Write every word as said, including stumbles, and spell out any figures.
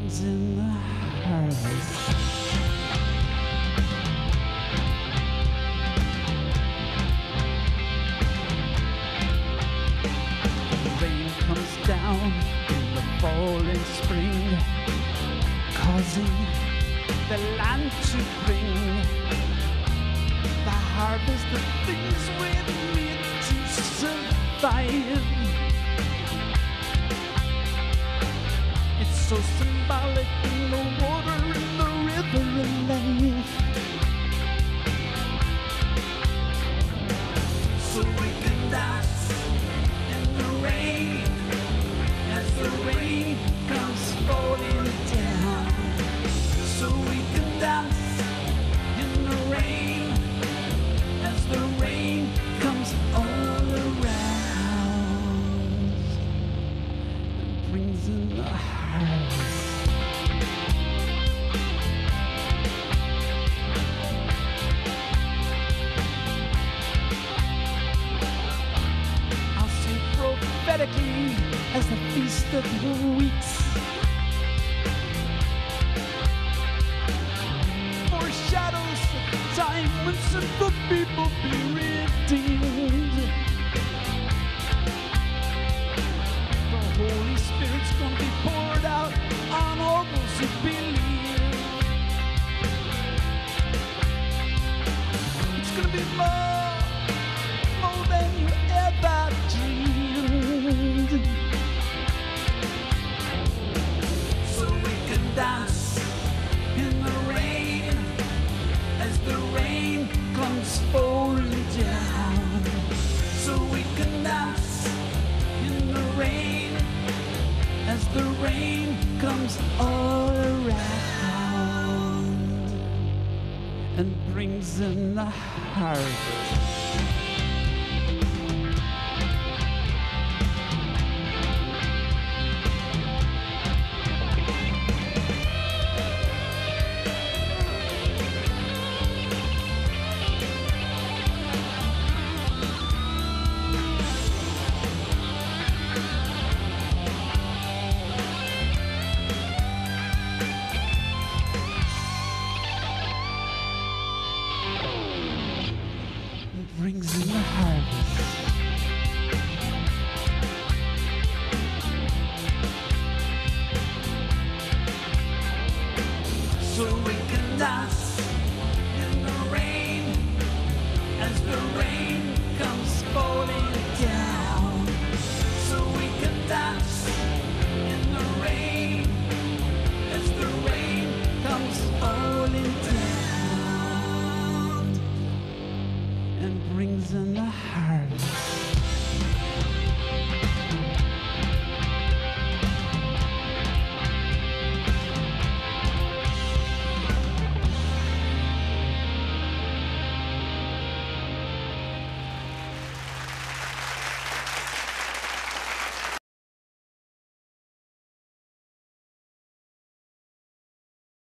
brings in the harvest. Rain comes down in the fall and spring, causing the land to bring the harvest of things we need to survive. It's so symbolic in the water, in the river of life. So we can dance in the rain as the rain comes falling down. So we can dance in the rain as the rain comes all around and brings in the harvest. I'll sing prophetically as the feast of the weeks. Shadows of time when sinful people be redeemed. The Holy Spirit's gonna be poured out on all those who believe. It's gonna be more, more than you ever dreamed. So we can dance in the rain as the rain comes falling down. So we can dance in the rain as the rain comes all around and brings in the harvest. Brings in the harvest. So we can dance in the rain as the rain comes falling down. So we can dance in the rain as the rain comes falling down and brings in the harvest.